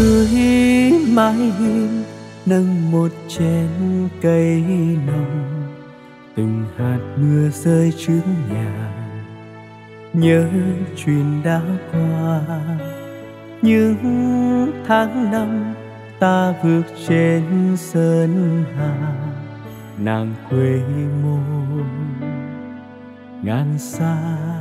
dưới mái hiên nâng một chén cây nồng, từng hạt mưa rơi trước nhà, nhớ chuyện đã qua. Những tháng năm ta bước trên sơn hà, nàng quê môn ngàn xa.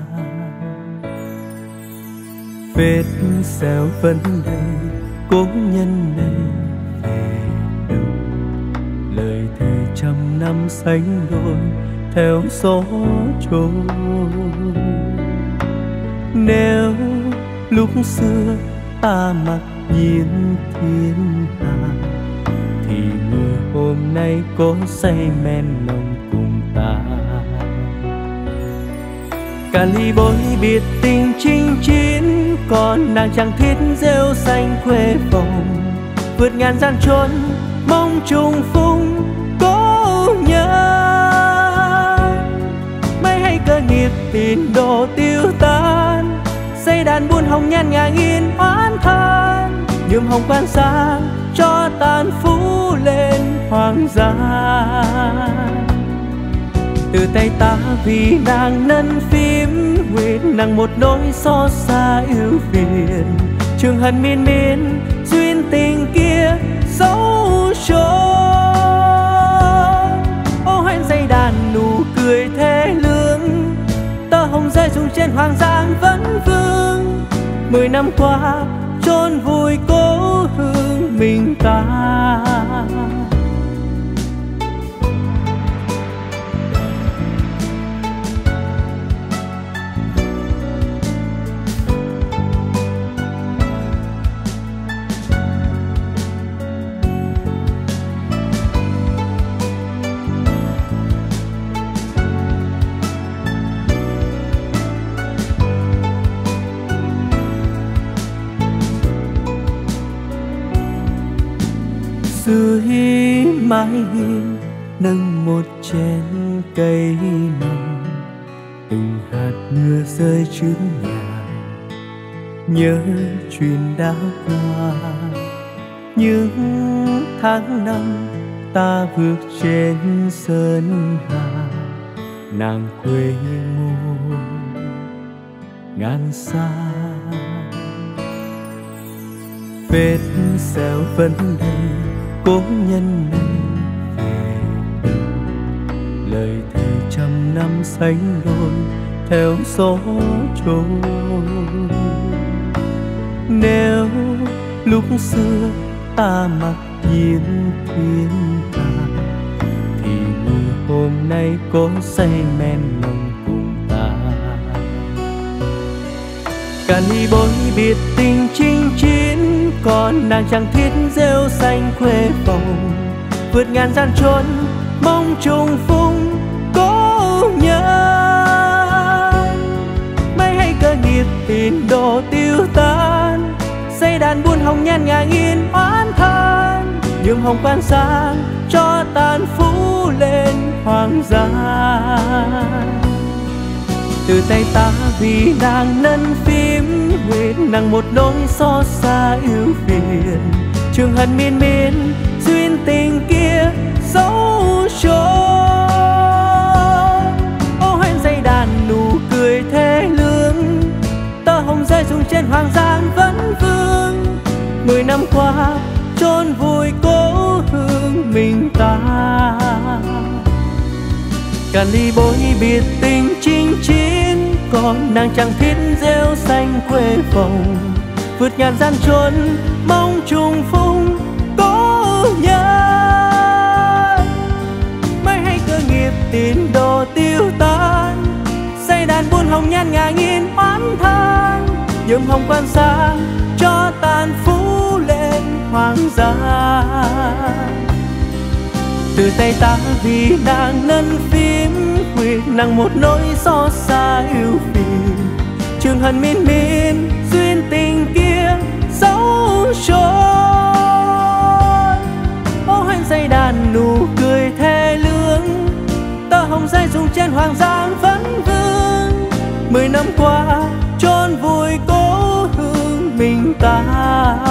Vết xẻo vẫn đây, cố nhân này về đâu? Lời thề trăm năm sánh đôi theo gió trôi. Nếu lúc xưa ta mặc nhiên thiên hà, thì người hôm nay có say men nồng cùng ta. Cả ly bối biệt tình chinh chiến, còn nàng chẳng thiết rêu xanh quê phòng. Vượt ngàn gian trốn mong trùng phùng cố nhớ. Mấy hay cơ nghiệp tiền đồ tiêu tan, xây đàn buôn hồng nhan ngả nghiêng oán than. Nhuộm hồng quan xa cho tàn phú lên hoàng gia. Từ tay ta vì nàng nâng phím nguyện, nàng một nỗi xót xa ưu phiền. Trường hận miên miên duyên tình kia dấu chôn. Ô hoen dây đàn nụ cười thê lương, tơ hồng rơi rụng trên hoàng giang vẫn vương. 10 năm qua chôn vùi cố hương mình ta. Dưới mái hiên nâng một chén cây nồng, từng hạt mưa rơi trước nhà, nhớ chuyện đã qua. Những tháng năm ta bước trên sơn hà, nàng quê môn ngàn xa. Vết xẻo vẫn đây, cố nhân này về đâu? Lời thề trăm năm sánh đôi theo gió trôi. Nếu lúc xưa ta mặc nhiên thiên hà, thì người hôm nay có say men nồng cùng ta. Cả ly bối biệt tình chinh chiến, còn nàng chẳng thiết rêu xanh quê phòng. Vượt ngàn gian trốn mong trùng phùng cố nhớ. Mấy hay cơ nghiệp tiền đồ tiêu tan, xây đàn buôn hồng nhan ngả nghiêng oán than. Nhuộm hồng quan xa cho tàn phú lên hoàng gia. Từ tay ta vì nàng nâng phím nguyện, nàng một nỗi xót xa ưu phiền. Trường hận miên miên duyên tình kia dấu chôn. Ô hoen dây đàn nụ cười thê lương, tơ hồng rơi rụng trên hoàng giang vẫn vương. 10 năm qua chôn vùi cố hương mình ta. Cả ly bối biệt tình chinh chiến, còn nàng chẳng thiết rêu xanh quê phòng. Vượt ngàn gian trốn mong trùng phùng cố nhớ. Mấy hay cơ nghiệp tiền đồ tiêu tan, xây đàn buôn hồng nhan ngả nghiêng oán than. Nhuộm hồng quan xa cho tàn phú lên hoàng gia. Từ tay ta vì nàng nâng phím nguyện, nàng một nỗi xót xa ưu phiền. Trường hận miên miên duyên tình kia dấu chôn. Ô hoen dây đàn nụ cười thê lương, tơ hồng rơi rụng trên hoàng giang vẫn vương. 10 năm qua chôn vùi cố hương mình ta.